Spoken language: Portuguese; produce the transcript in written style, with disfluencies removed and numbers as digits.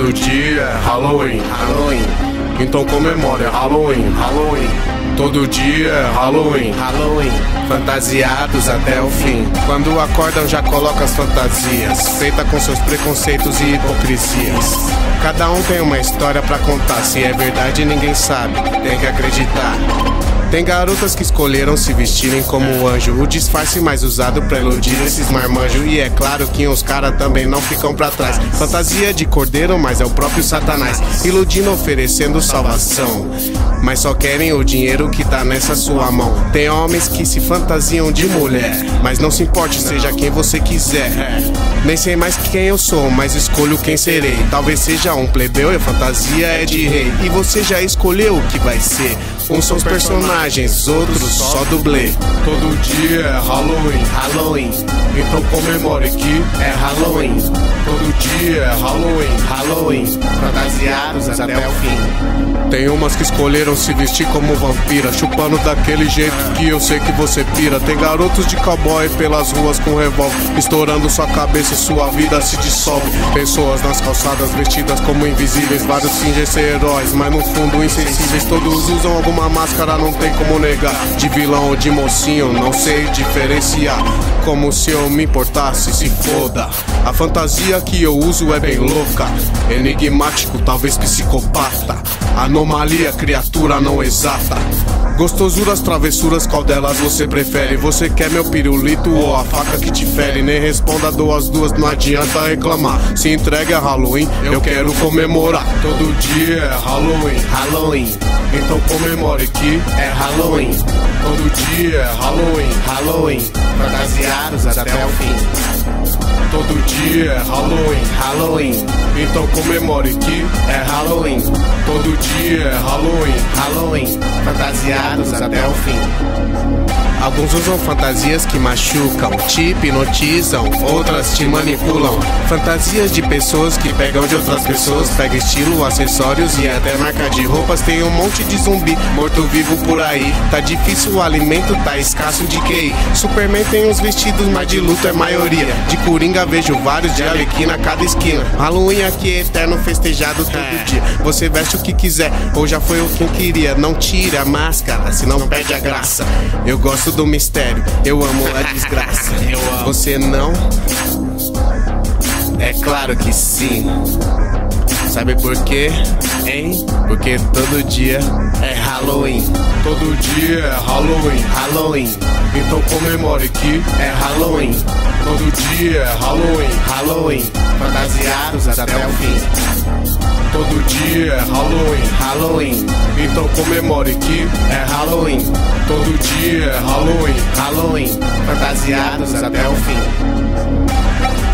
Todo dia é Halloween, Halloween. Então comemore, é Halloween, Halloween. Todo dia é Halloween, Halloween. Fantasiados até o fim. Quando acordam já colocam as fantasias, feita com seus preconceitos e hipocrisias. Cada um tem uma história pra contar, se é verdade ninguém sabe, tem que acreditar. Tem garotas que escolheram se vestirem como anjo, o disfarce mais usado pra iludir esses marmanjos. E é claro que uns caras também não ficam pra trás. Fantasia de cordeiro, mas é o próprio Satanás, iludindo, oferecendo salvação, mas só querem o dinheiro que tá nessa sua mão. Tem homens que se fantasiam de mulher, mas não se importe, seja quem você quiser. Nem sei mais quem eu sou, mas escolho quem serei. Talvez seja um plebeu e a fantasia é de rei. E você já escolheu o que vai ser. Uns são os personagens, outros só dublê. Todo dia é Halloween, Halloween. Então comemore que é Halloween. Todo dia é Halloween, Halloween. Fantasiados até o fim. Tem umas que escolheram se vestir como vampira, chupando daquele jeito que eu sei que você pira. Tem garotos de cowboy pelas ruas com revólver, estourando sua cabeça e sua vida se dissolve. Pessoas nas calçadas vestidas como invisíveis, vários fingem ser heróis, mas no fundo insensíveis. Todos usam alguma máscara, não tem como negar. De vilão ou de mocinho, não sei diferenciar. Como se eu me importasse, se foda. A fantasia que eu uso é bem louca, enigmático, talvez psicopata. Anomalia, criatura não exata. Gostosuras, travessuras, qual delas você prefere? Você quer meu pirulito ou a faca que te fere? Nem responda, dou as duas, não adianta reclamar. Se entregue a Halloween, eu quero comemorar. Todo dia é Halloween, Halloween. Então comemore que é Halloween. Todo dia é Halloween, Halloween. Fantasiados até o fim. Todo dia é Halloween, Halloween. Então comemore que é Halloween. Todo dia é Halloween, Halloween. Fantasiados até o fim. Alguns usam fantasias que machucam, te hipnotizam, outras te manipulam. Fantasias de pessoas que pegam de outras pessoas, pega estilo, acessórios e até marca de roupas. Tem um monte de zumbi morto-vivo por aí. Tá difícil o alimento, tá escasso de QI. Superman tem uns vestidos, mas de luto é maioria. De coringa vejo vários, de arlequina a cada esquina. Halloween aqui é eterno, festejado todo dia. Você veste o que quiser, ou já foi o que queria. Não tire a máscara, senão perde a graça. Eu gosto do mistério, eu amo a desgraça. Você não? É claro que sim. Sabe por quê, hein? Porque todo dia é Halloween. Todo dia é Halloween, Halloween. Então comemore que é Halloween. Todo dia é Halloween, Halloween. Fantasiados até o fim. Todo dia é Halloween, Halloween. Então comemore que é Halloween. Todo dia é Halloween, Halloween. Fantasiados até o fim.